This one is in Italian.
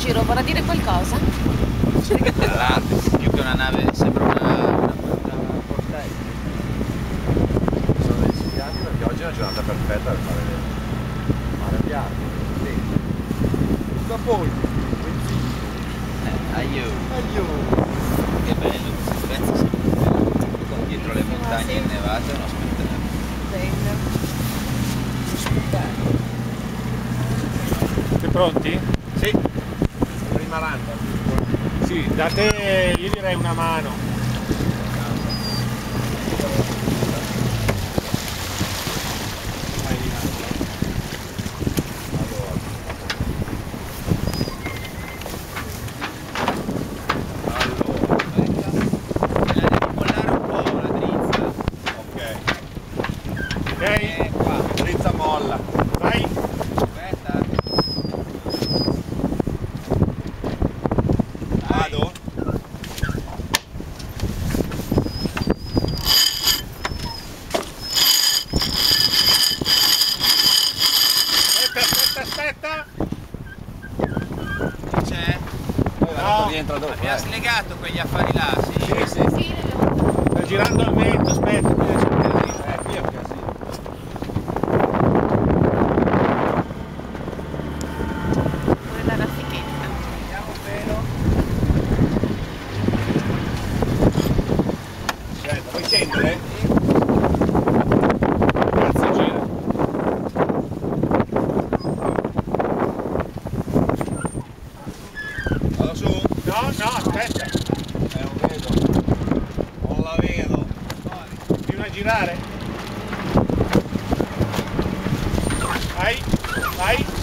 giro, vorrà dire qualcosa? Tra l'altro, più che una nave, sembra una portaerei. Sono dei spiaggi perché oggi è una giornata perfetta per fare mare piano. Da polpo, Aiuto. Che bello, questo pezzo sempre dietro le montagne innevate è uno spettacolo. Siete pronti? Sì. Prima randa. Sì, date, io direi una mano. Ok? Qua, drizza molla. Vai! Aspetta. Vado? Aspetta! C'è? No. Rientra dopo. Abbiamo slegato quegli affari là, sì? Sì, sì. Sì, le devo... Sta girando al vento, aspetta. Qui è un casino. Pure la raffichetta. Vediamo un pelo. Aspetta, puoi scendere? Cazzo gira. Vado su? No, aspetta. Non vedo. Non la vedo. Prima a girare. Vai!